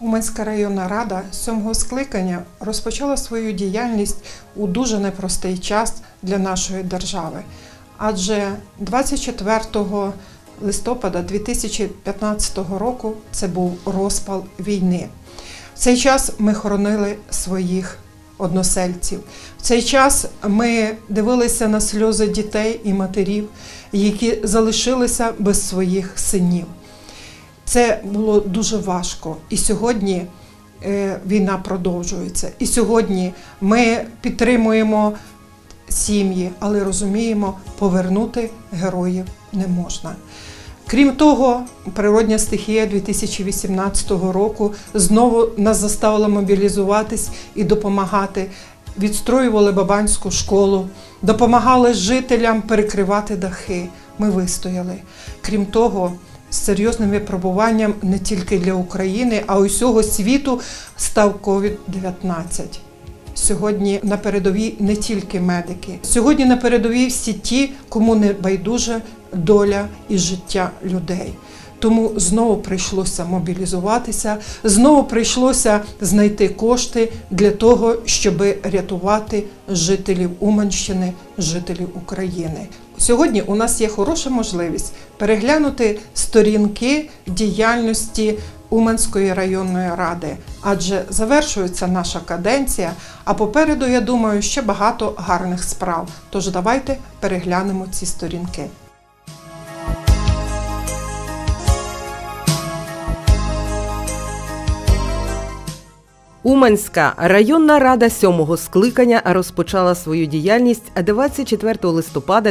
Уманська районна рада 7-го скликання розпочала свою діяльність у дуже непростий час для нашої держави. Адже 24 листопада 2015 року це був розпал війни. В цей час ми хоронили своїх односельців. В цей час ми дивилися на сльози дітей і матерів, які залишилися без своїх синів. Це було дуже важко. І сьогодні війна продовжується. І сьогодні ми підтримуємо сім'ї, але розуміємо, повернути героїв не можна. Крім того, природня стихія 2018 року знову нас заставила мобілізуватись і допомагати. Відстроювали Бабанську школу, допомагали жителям перекривати дахи. Ми вистояли. Крім того, з серйозним випробуванням не тільки для України, а й усього світу став COVID-19. Сьогодні на передовій не тільки медики. Сьогодні на передовій всі ті, кому не байдужа доля і життя людей. Тому знову прийшлося мобілізуватися, знову прийшлося знайти кошти для того, щоб рятувати жителів Уманщини, жителів України. Сьогодні у нас є хороша можливість переглянути сторінки діяльності Уманської районної ради, адже завершується наша каденція, а попереду, я думаю, ще багато гарних справ. Тож давайте переглянемо ці сторінки. Уманська районна рада 7-го скликання розпочала свою діяльність 24 листопада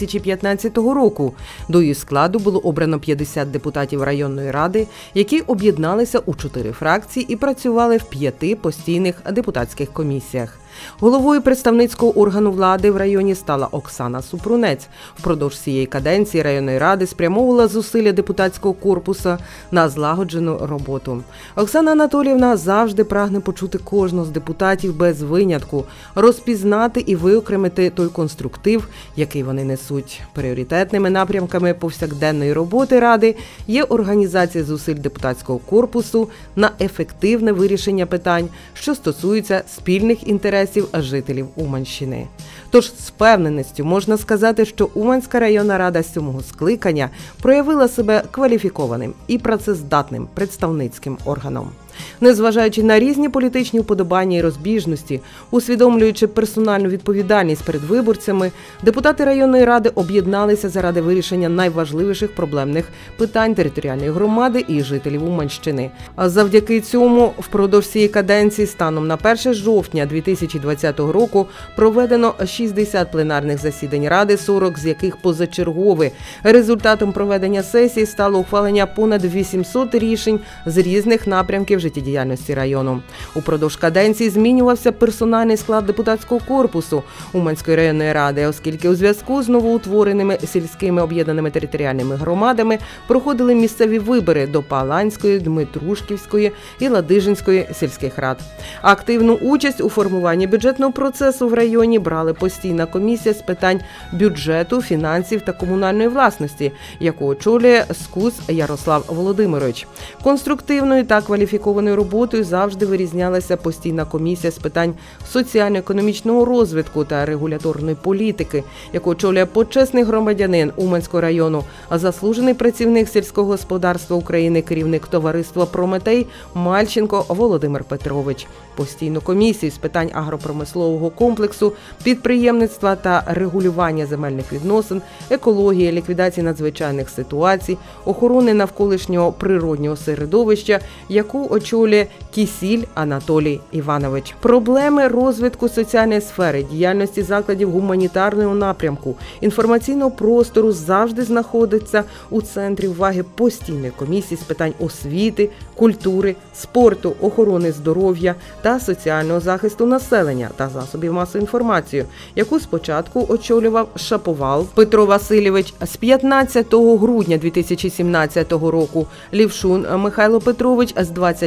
2015 року. До її складу було обрано 50 депутатів районної ради, які об'єдналися у 4 фракції і працювали в 5 постійних депутатських комісіях. Головою представницького органу влади в районі стала Оксана Супрунець. Впродовж цієї каденції районної ради спрямовувала зусилля депутатського корпусу на злагоджену роботу. Оксана Анатоліївна завжди прагне почути кожного з депутатів без винятку, розпізнати і виокремити той конструктив, який вони несуть. Пріоритетними напрямками повсякденної роботи ради є організація зусиль депутатського корпусу на ефективне вирішення питань, що стосуються спільних інтересів жителів Уманщини. Тож з впевненістю можна сказати, що Уманська районна рада 7-го скликання проявила себе кваліфікованим і працездатним представницьким органом. Незважаючи на різні політичні уподобання і розбіжності, усвідомлюючи персональну відповідальність перед виборцями, депутати районної ради об'єдналися заради вирішення найважливіших проблемних питань територіальної громади і жителів Уманщини. А завдяки цьому впродовж цієї каденції станом на 1 жовтня 2020 року проведено 60 пленарних засідань ради, 40 з яких позачергові. Результатом проведення сесії стало ухвалення понад 800 рішень з різних напрямків життєдіяльності району. Упродовж каденції змінювався персональний склад депутатського корпусу Уманської районної ради, оскільки у зв'язку з новоутвореними сільськими об'єднаними територіальними громадами проходили місцеві вибори до Паланської, Дмитрушківської і Ладижинської сільських рад. Активну участь у формуванні бюджетного процесу в районі брали постійна комісія з питань бюджету, фінансів та комунальної власності, яку очолює Скус Ярослав Володимирович. Конструктивною та кваліфікованою роботою завжди вирізнялася постійна комісія з питань соціально-економічного розвитку та регуляторної політики, яку очолює почесний громадянин Уманського району, а заслужений працівник сільського господарства України, керівник товариства «Прометей» Мальченко Володимир Петрович. Постійну комісію з питань агропромислового комплексу, підприємництва та регулювання земельних відносин, екології, ліквідації надзвичайних ситуацій, охорони навколишнього природнього середовища, яку очолює Кісіль Анатолій Іванович. Проблеми розвитку соціальної сфери, діяльності закладів гуманітарного напрямку, інформаційного простору завжди знаходяться у центрі уваги постійної комісії з питань освіти, культури, спорту, охорони здоров'я та соціального захисту населення та засобів масової інформації, яку спочатку очолював Шаповал Петро Васильович, з 15 грудня 2017 року Лівшун Михайло Петрович, з 29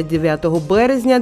29 березня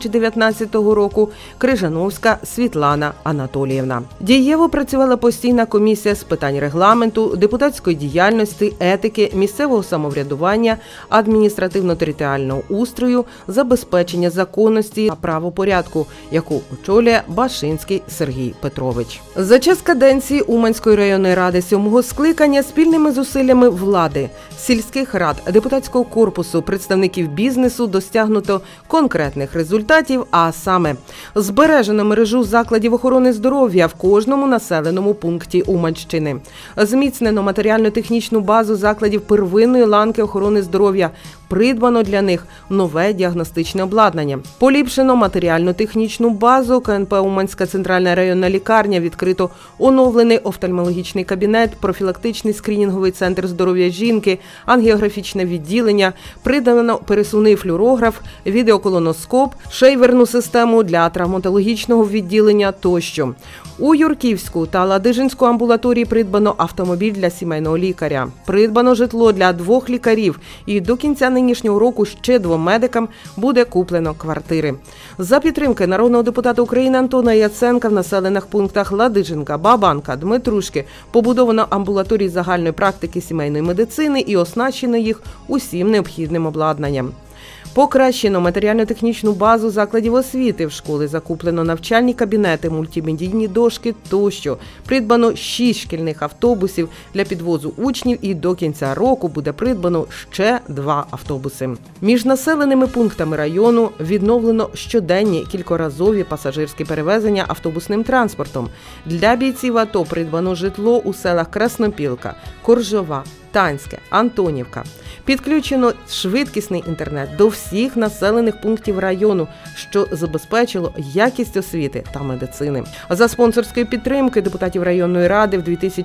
2019 року Крижановська Світлана Анатоліївна. Дієво працювала постійна комісія з питань регламенту, депутатської діяльності, етики, місцевого самоврядування, адміністративно-територіального устрою, забезпечення законності та правопорядку, яку очолює Башинський Сергій Петрович. За час каденції Уманської районної ради 7-го скликання спільними зусиллями влади, сільських рад, депутатського корпусу, представників бізнесу досягнуто конкретних результатів, а саме збережено мережу закладів охорони здоров'я в кожному населеному пункті Уманщини, зміцнено матеріально-технічну базу закладів первинної ланки охорони здоров'я, придбано для них нове діагностичне обладнання, поліпшено матеріально-технічну базу КНП Уманська центральна районна лікарня, відкрито оновлений офтальмологічний кабінет, профілактичний скринінговий центр здоров'я жінки, ангіографічне відділення, придбано пересувний флюорограф, відеоколоноскоп, шейверну систему для травматологічного відділення тощо. У Юрківську та Ладижинську амбулаторії придбано автомобіль для сімейного лікаря, придбано житло для 2 лікарів і до кінця нинішнього року ще 2 медикам буде куплено квартири. За підтримки народного депутата України Антона Яценка в населених пунктах Ладижинка, Бабанка, Дмитрушки побудовано амбулаторії загальної практики сімейної медицини і оснащено їх усім необхідним обладнанням. Покращено матеріально-технічну базу закладів освіти, в школи закуплено навчальні кабінети, мультимедійні дошки тощо. Придбано 6 шкільних автобусів для підвозу учнів і до кінця року буде придбано ще 2 автобуси. Між населеними пунктами району відновлено щоденні кількоразові пасажирські перевезення автобусним транспортом. Для бійців АТО придбано житло у селах Краснопілка, Коржова, Танське, Антонівка. Підключено швидкісний інтернет до всіх населених пунктів району, що забезпечило якість освіти та медицини. За спонсорської підтримки депутатів районної ради в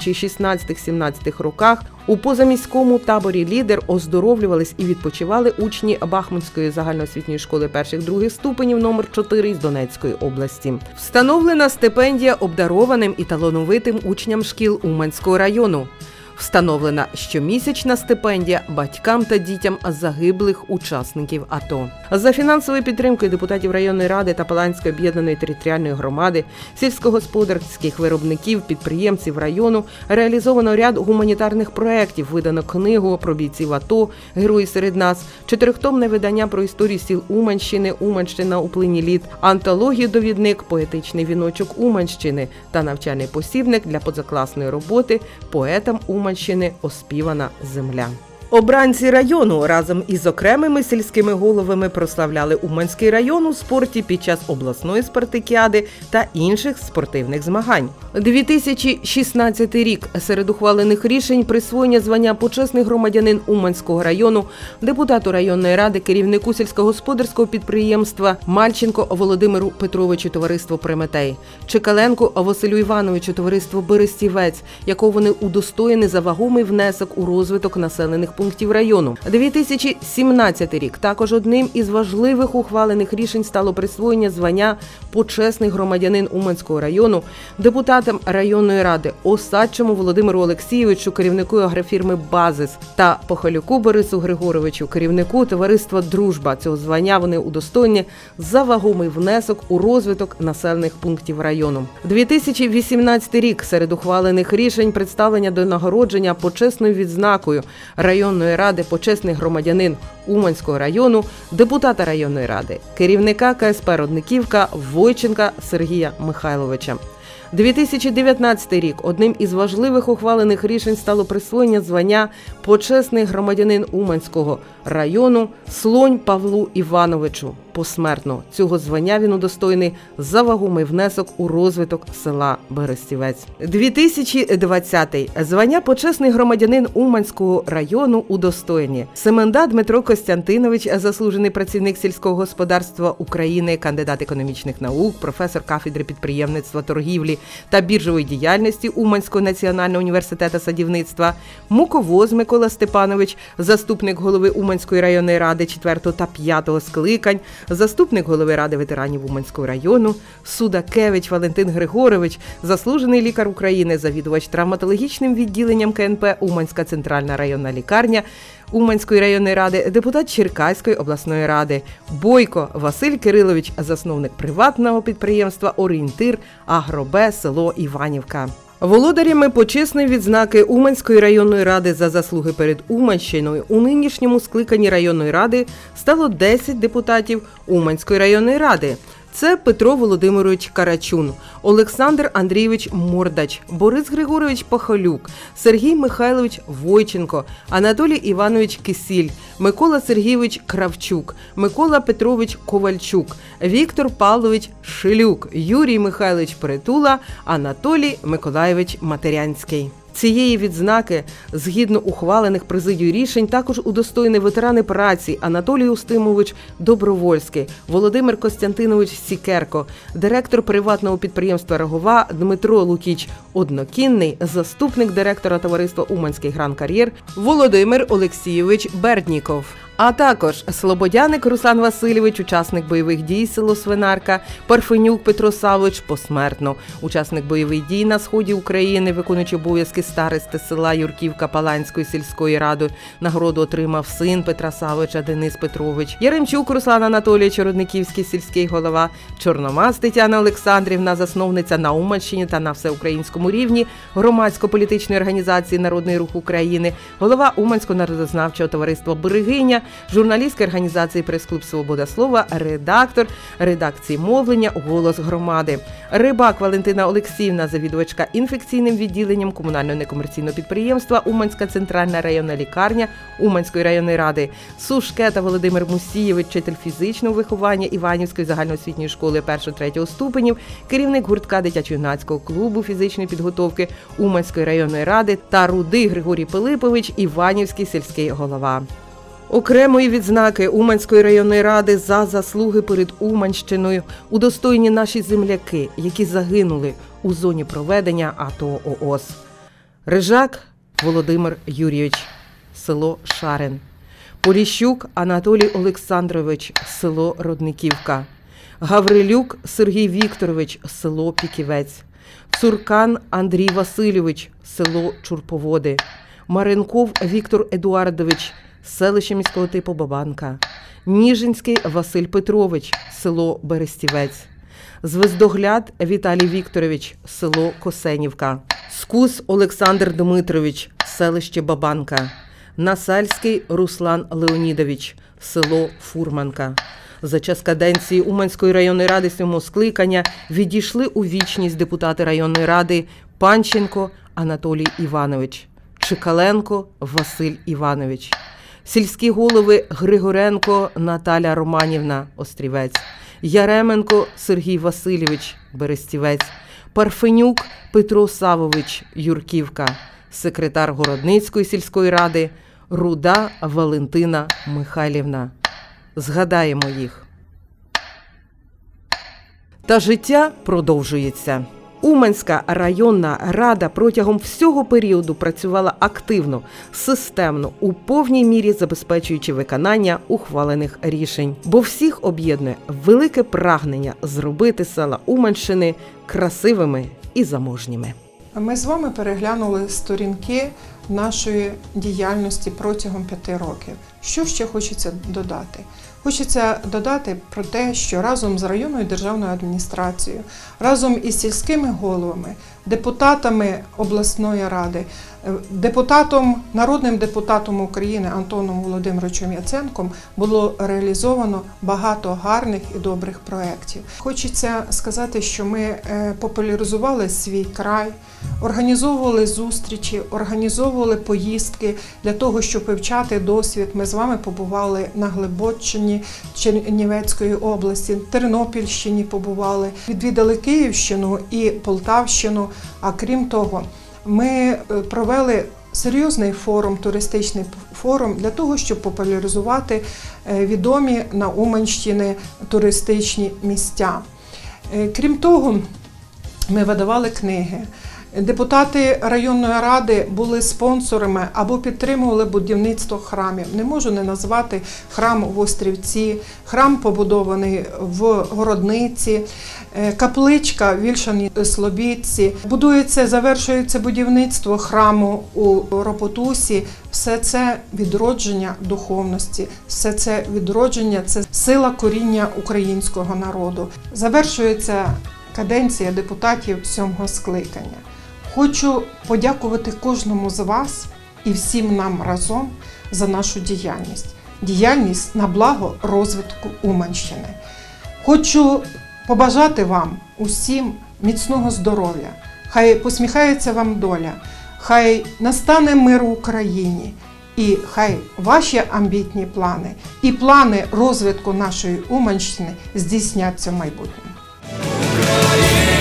2016-17 роках у позаміському таборі «Лідер» оздоровлювались і відпочивали учні Бахмутської загальноосвітньої школи перших-других ступенів номер 4 із Донецької області. Встановлена стипендія обдарованим і талановитим учням шкіл Уманського району. Встановлена щомісячна стипендія батькам та дітям загиблих учасників АТО. За фінансовою підтримкою депутатів районної ради та Паланської об'єднаної територіальної громади, сільськогосподарських виробників, підприємців району реалізовано ряд гуманітарних проєктів, видано книгу про бійців АТО «Герої серед нас», 4-томне видання про історію сіл Уманщини «Уманщина у плині літ», антологію-довідник «Поетичний віночок Уманщини» та навчальний посібник для позакласної роботи поетам Уманщини «Оспівана земля». Обранці району разом із окремими сільськими головами прославляли Уманський район у спорті під час обласної спартакіади та інших спортивних змагань. 2016 рік. Серед ухвалених рішень присвоєння звання «Почесний громадянин Уманського району» депутату районної ради, керівнику сільськогосподарського підприємства Мальченко Володимиру Петровичу, товариство «Прометей», Чекаленку Василю Івановичу, товариство «Берестівець», якого вони удостоєні за вагомий внесок у розвиток населених пунктів району. 2017 рік. Також одним із важливих ухвалених рішень стало присвоєння звання «Почесний громадянин Уманського району» депутатам районної ради Осадчому Володимиру Олексійовичу, керівнику агрофірми «Базис», та Похалюку Борису Григоровичу, керівнику товариства «Дружба». Цього звання вони удостоєні за вагомий внесок у розвиток населених пунктів району. 2018 рік. Серед ухвалених рішень представлення до нагородження почесною відзнакою районної ради «Почесний громадянин Уманського району», депутата районної ради, керівника КСП «Родниківка» Войченка Сергія Михайловича. 2019 рік. Одним із важливих ухвалених рішень стало присвоєння звання «Почесний громадянин Уманського району» Слонь Павлу Івановичу. Посмертно. Цього звання він удостоєний за вагомий внесок у розвиток села Берестівець. 2020. Звання «Почесний громадянин Уманського району» удостоєні Семенда Дмитро Костянтинович, заслужений працівник сільського господарства України, кандидат економічних наук, професор кафедри підприємництва, торгівлі та біржової діяльності Уманського національного університету садівництва, Муковоз Микола Степанович, заступник голови Уманської районної ради 4 та 5 скликань, заступник голови Ради ветеранів Уманського району, Судакевич Валентин Григорович, заслужений лікар України, завідувач травматологічним відділенням КНП Уманська центральна районна лікарня, Уманської районної ради, депутат Черкаської обласної ради. Бойко Василь Кирилович, засновник приватного підприємства «Орієнтир Агробе», село Іванівка. Володарями почесної відзнаки Уманської районної ради за заслуги перед Уманщиною у нинішньому скликанні районної ради стало 10 депутатів Уманської районної ради. Це Петро Володимирович Карачун, Олександр Андрійович Мордач, Борис Григорович Пахалюк, Сергій Михайлович Войченко, Анатолій Іванович Кисіль, Микола Сергійович Кравчук, Микола Петрович Ковальчук, Віктор Павлович Шилюк, Юрій Михайлович Притула, Анатолій Миколайович Матерянський. Цієї відзнаки, згідно ухвалених президією рішень, також удостоєні ветерани праці Анатолій Устимович Добровольський, Володимир Костянтинович Сікерко, директор приватного підприємства «Рогова» Дмитро Лукіч Однокінний, заступник директора товариства «Уманський Гран-Кар'єр» Володимир Олексійович Бердніков. А також Слободяник Руслан Васильович, учасник бойових дій село Свинарка, Парфенюк Петро Савович посмертно, учасник бойових дій на сході України, виконуючий обов'язки старости села Юрківка Паланської сільської ради. Нагороду отримав син Петра Савовича Денис Петрович, Яремчук Руслан Анатолійович, Родниківський сільський голова, Чорномаз Тетяна Олександрівна, засновниця на Уманщині та на всеукраїнському рівні громадсько-політичної організації «Народний рух України», голова Уманського народознавчого товариства «Берегиня», журналістської організації «Прес-клуб Свобода слова», редактор редакції мовлення «Голос громади». Рибак Валентина Олексіївна, завідувачка інфекційним відділенням комунального некомерційного підприємства «Уманська центральна районна лікарня» Уманської районної ради. Сушкета Володимир Мусієвич, вчитель фізичного виховання Іванівської загальноосвітньої школи 1-3 ступенів, керівник гуртка дитячо-юнацького клубу фізичної підготовки Уманської районної ради та Рудий Григорій Пилипович, Іванівський сільський голова. Окремої відзнаки Уманської районної ради за заслуги перед Уманщиною удостоєні наші земляки, які загинули у зоні проведення АТО ООС. Рижак Володимир Юрійович, село Шарин. Поліщук Анатолій Олександрович, село Родниківка. Гаврилюк Сергій Вікторович, село Піківець. Цуркан Андрій Васильович, село Чурповоди. Маренков Віктор Едуардович, селище міського типу Бабанка. Ніжинський Василь Петрович, село Берестівець. Звездогляд Віталій Вікторович, село Косенівка. Скус Олександр Дмитрович, селище Бабанка. Насальський Руслан Леонідович, село Фурманка. За час каденції Уманської районної ради 7-го скликання відійшли у вічність депутати районної ради Панченко Анатолій Іванович, Чекаленко Василь Іванович, сільські голови Григоренко Наталя Романівна, Острівець, Яременко Сергій Васильович, Берестівець, Парфенюк Петро Савович, Юрківка, секретар Городницької сільської ради Руда Валентина Михайлівна. Згадаємо їх. Та життя продовжується. Уманська районна рада протягом всього періоду працювала активно, системно, у повній мірі забезпечуючи виконання ухвалених рішень. Бо всіх об'єднує велике прагнення зробити села Уманщини красивими і заможніми. Ми з вами переглянули сторінки нашої діяльності протягом 5 років. Що ще хочеться додати? Хочеться додати про те, що разом з районною державною адміністрацією, разом із сільськими головами, депутатами обласної ради, народним депутатом України Антоном Володимировичем Яценком було реалізовано багато гарних і добрих проєктів. Хочеться сказати, що ми популяризували свій край, організовували зустрічі, організовували поїздки для того, щоб вивчати досвід. Ми з вами побували на Глибоччині Чернівецької області, Тернопільщині побували, відвідали Київщину і Полтавщину. А крім того, ми провели серйозний форум, туристичний форум для того, щоб популяризувати відомі на Уманщині туристичні місця. Крім того, ми видавали книги. Депутати районної ради були спонсорами або підтримували будівництво храмів. Не можу не назвати храм в Острівці, храм побудований в Городниці, капличка в Вільшаній Слобідці. Завершується будівництво храму у Ропотусі. Все це відродження духовності, все це відродження, це сила коріння українського народу. Завершується каденція депутатів 7-го скликання. Хочу подякувати кожному з вас і всім нам разом за нашу діяльність. Діяльність на благо розвитку Уманщини. Хочу побажати вам усім міцного здоров'я. Хай посміхається вам доля, хай настане мир в Україні і хай ваші амбітні плани і плани розвитку нашої Уманщини здійсняться в майбутньому.